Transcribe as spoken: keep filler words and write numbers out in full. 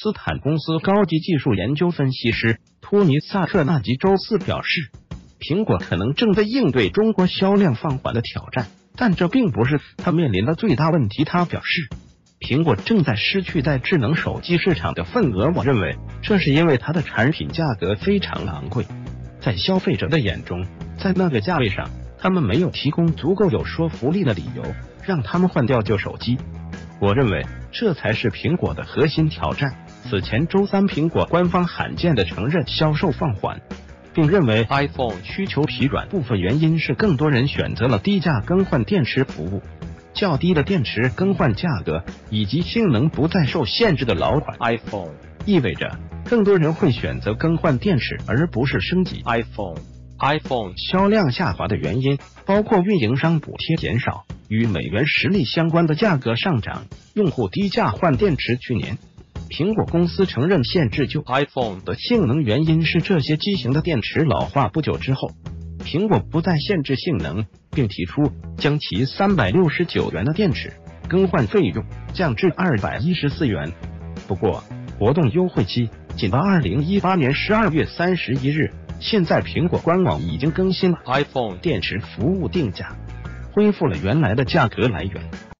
斯坦公司高级技术研究分析师托尼·萨克纳吉周四表示，苹果可能正在应对中国销量放缓的挑战，但这并不是它面临的最大问题。他表示，苹果正在失去在智能手机市场的份额，我认为这是因为它的产品价格非常昂贵，在消费者的眼中，在那个价位上，他们没有提供足够有说服力的理由让他们换掉旧手机。我认为这才是苹果的核心挑战。此前周三，苹果官方罕见地承认销售放缓，并认为 iPhone 需求疲软部分原因是更多人选择了低价更换电池服务。较低的电池更换价格以及性能不再受限制的老款 iPhone 意味着更多人会选择更换电池而不是升级 iPhone。 iPhone 销量下滑的原因包括运营商补贴减少、与美元实力相关的价格上涨、用户低价换电池。去年，苹果公司承认限制旧 iPhone 的性能原因是这些机型的电池老化不久之后，苹果不再限制性能，并提出将其三百六十九元的电池更换费用降至二百一十四元。不过，活动优惠期仅到二零一八年十二月三十一日。现在苹果官网已经更新了 iPhone 电池服务定价，恢复了原来的价格来源。